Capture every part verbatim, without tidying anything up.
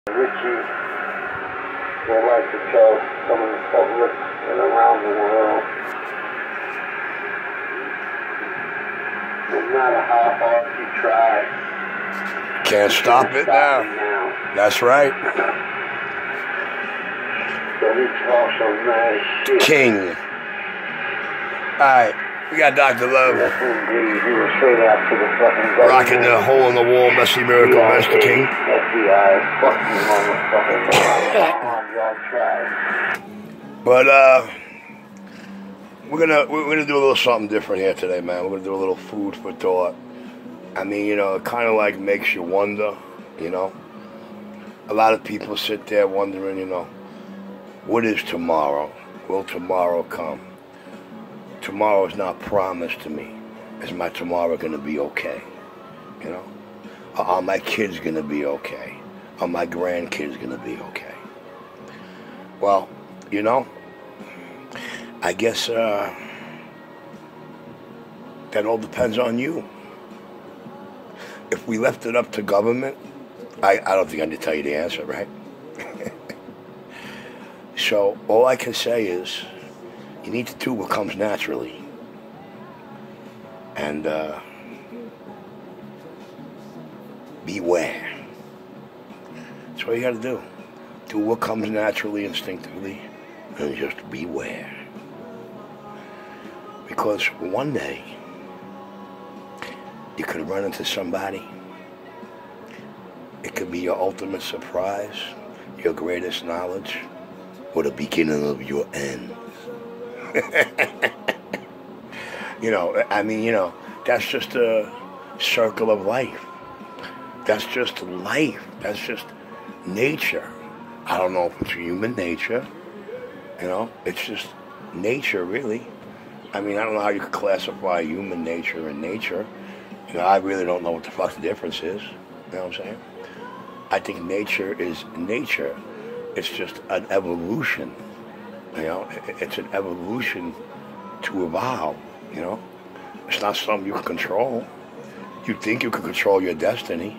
Richie would like to tell some of the public and around the world, no matter how hard you try, can't stop it now. now. That's right. So he talks some nice shit. King. Alright, we got Doctor Love. Yes, indeed. He was straight after the fucking government. Rocking the hole in the wall, Messy Miracle, Mister King. F B I, fuck you, motherfucker. Y'all try. But uh, we're gonna we're gonna do a little something different here today, man. We're gonna do a little food for thought. I mean, you know, it kind of like makes you wonder. You know, a lot of people sit there wondering, you know, what is tomorrow? Will tomorrow come? Tomorrow is not promised to me. Is my tomorrow gonna be okay? You know, are my kids gonna be okay? Are my grandkids gonna be okay? Well, you know, I guess uh, that all depends on you. If we left it up to government, I, I don't think I need to tell you the answer, right? So all I can say is you need to do what comes naturally. And uh, beware. That's what you got to do. Do what comes naturally, instinctively, and just beware. Because one day, you could run into somebody. It could be your ultimate surprise, your greatest knowledge, or the beginning of your end. You know, I mean, you know, that's just a circle of life. That's just life. That's just nature. I don't know if it's human nature. You know, it's just nature, really. I mean, I don't know how you could classify human nature and nature. You know, I really don't know what the fuck the difference is. You know what I'm saying? I think nature is nature. It's just an evolution. You know, it's an evolution to evolve. You know, it's not something you can control. You think you can control your destiny.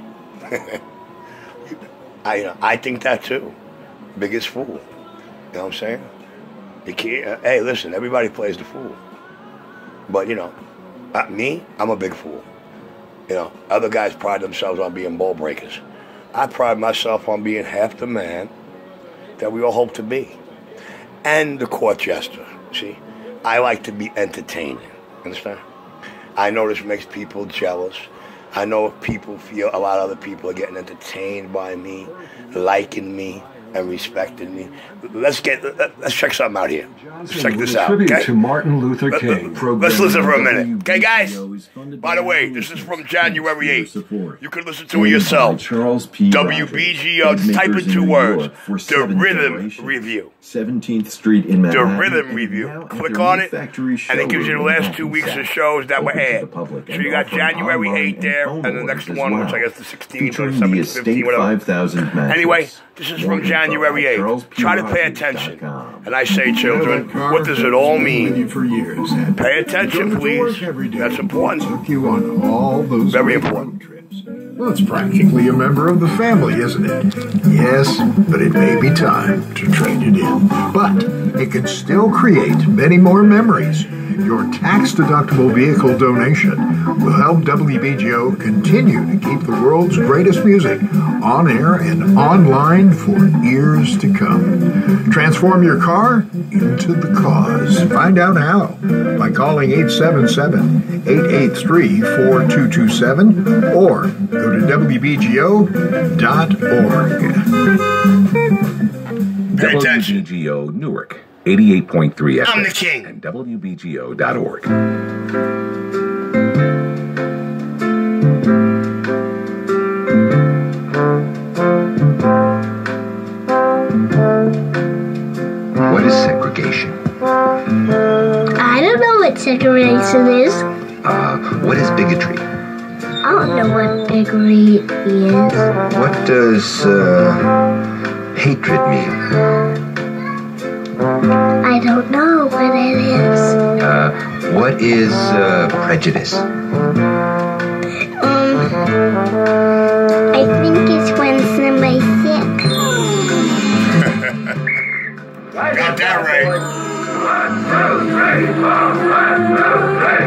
I, you know, I think that too. Biggest fool. You know what I'm saying? You can't. Uh, hey, listen. Everybody plays the fool. But you know, uh, me, I'm a big fool. You know, other guys pride themselves on being ball breakers. I pride myself on being half the man that we all hope to be, and the court jester. See, I like to be entertaining. Understand? I know this makes people jealous. I know if people feel a lot of other people are getting entertained by me, liking me, and respecting me. Let's get let's check something out here. Let's check this out. Okay? To Martin Luther King. Let's listen for a minute. Okay, guys? By the way, this is from January eighth. You can listen to it yourself. W B G O. Type in two words. The Rhythm Review. seventeenth Street in Manhattan. The Rhythm Review. Click on it, and it gives you the last two weeks of shows that were aired. So you got January eighth there, and the next one, which I guess the sixteenth or seventeenth, fifteenth, whatever. Anyway, this is from January eighth. Try to pay attention. And I say, children, what does it all mean? Pay attention, please. That's important. Took you on all those Very important. trips. Well, it's practically a member of the family, isn't it? Yes, but it may be time to trade it in. But it can still create many more memories. Your tax-deductible vehicle donation will help W B G O continue to keep the world's greatest music on air and online for years to come. Transform your car into the cause. Find out how by calling eight seven seven, eight eight three, four two two seven or go to W B G O dot org. Pay attention. W B G O Newark, eighty-eight point three F M. I'm the king. And W B G O dot org. What is segregation? I don't know what segregation is. Uh, what is bigotry? I don't know what bigotry is. What does uh, hatred mean? I don't know what it is. Uh, what is uh, prejudice? Um, I think it's when somebody's sick. All right. One, two, three, four. One, two, three,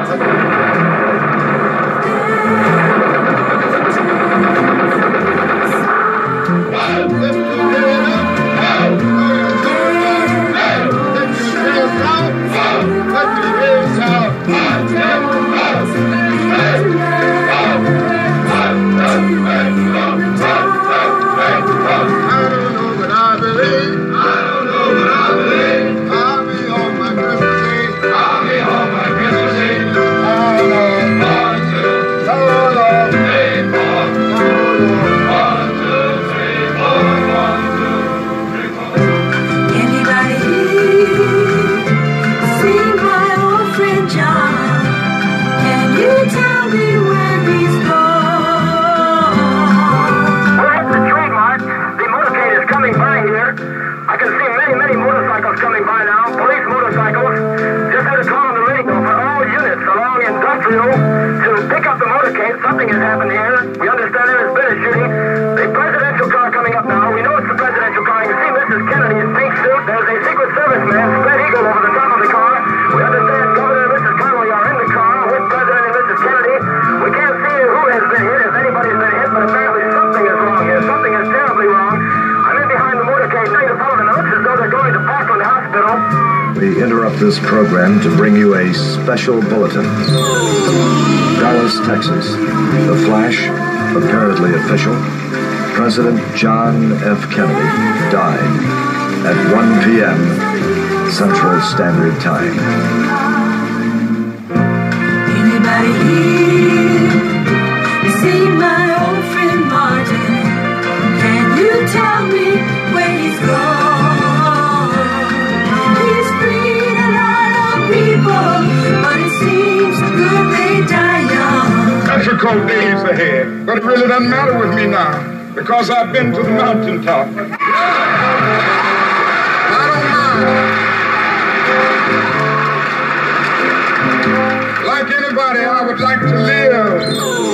something has happened here. We understand there has been a shooting. The presidential car coming up now. We know it's the presidential car. You see Missus Kennedy in pink suit. There's a Secret Service man, spread eagle over the top of the car. We understand Governor and Missus Connolly are in the car with President and Missus Kennedy. We can't see who has been hit, if anybody's been hit, but apparently something is wrong here. Something is terribly wrong. I'm in behind the motorcade. Now the fellow announced as though they're going to Parkland Hospital. We interrupt this program to bring you a special bulletin. Dallas, Texas. The flash, apparently official. President John F. Kennedy died at one p m Central Standard Time. Anybody here? You see my old friend Martin? Can you tell me where he's gone? He's freed a lot of people, but it seems good they die young. Difficult days ahead, but it really doesn't matter with me now, because I've been to the mountaintop. I don't mind. Like anybody, I would like to live.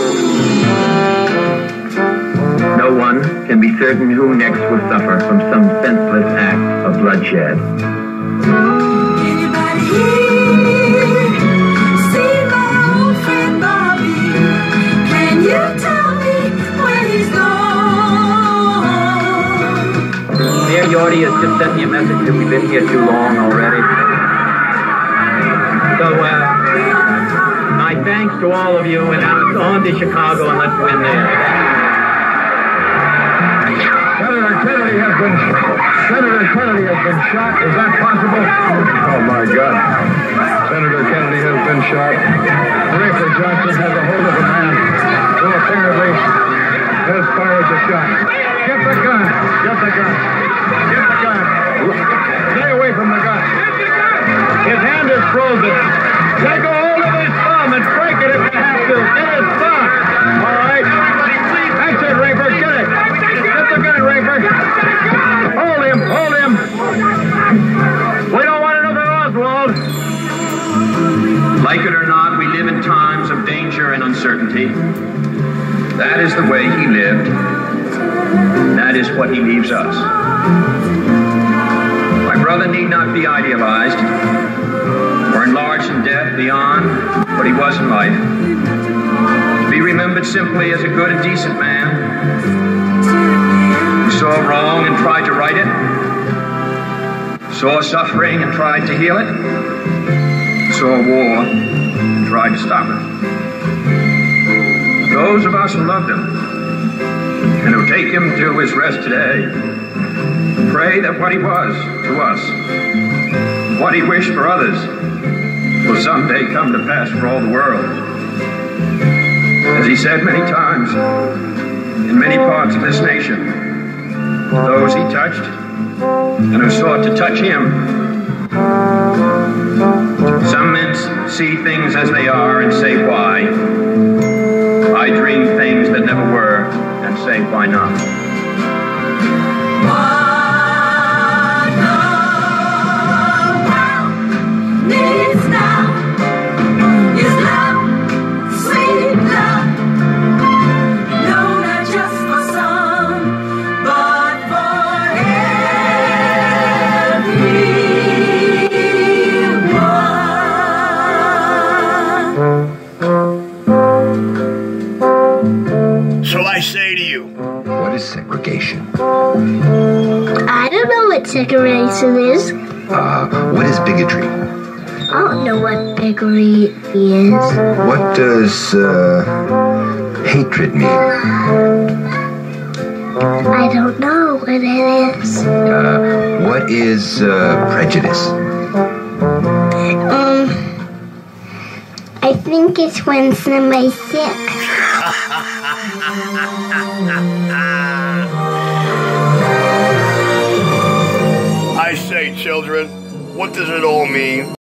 No one can be certain who next will suffer from some senseless act of bloodshed. Anybody here? See my old friend Bobby? Can you tell me where he's gone? Mayor Yorty has just sent me a message that we've been here too long already. So, uh, my thanks to all of you, and now on to Chicago and let's win there. Senator Kennedy has been Senator Kennedy has been shot. Is that possible? Oh my God! Senator Kennedy has been shot. Rafer Johnson has a hold of a man who apparently has fired the shot. Get the gun! Get the gun! Get the gun! Stay away from the gun! His hand is frozen. Take a hold of his thumb and break it if you have to. Get his thumb. All right. That's it, Rafer. Get it. Get the gun, Rafer. Hold him. Hold him. We don't want another Oswald. Like it or not, we live in times of danger and uncertainty. That is the way he lived. That is what he leaves us. My brother need not be idealized or enlarged in death beyond what he was in life. To be remembered simply as a good and decent man who saw wrong and tried to right it, saw suffering and tried to heal it, saw war and tried to stop it. Those of us who loved him and who take him to his rest today, pray that what he was to us, what he wished for others, will someday come to pass for all the world. As he said many times, in many parts of this nation, those he touched and who sought to touch him, some men see things as they are and say, why? I dream things that never were and say, why not? Every So I say to you, What is segregation? I don't know what segregation is. Uh, what is bigotry? I don't know what bigotry is. What does uh, hatred mean? I don't know what it is. Uh, what is uh, prejudice? Um, I think it's when somebody's sick. I say, children, what does it all mean?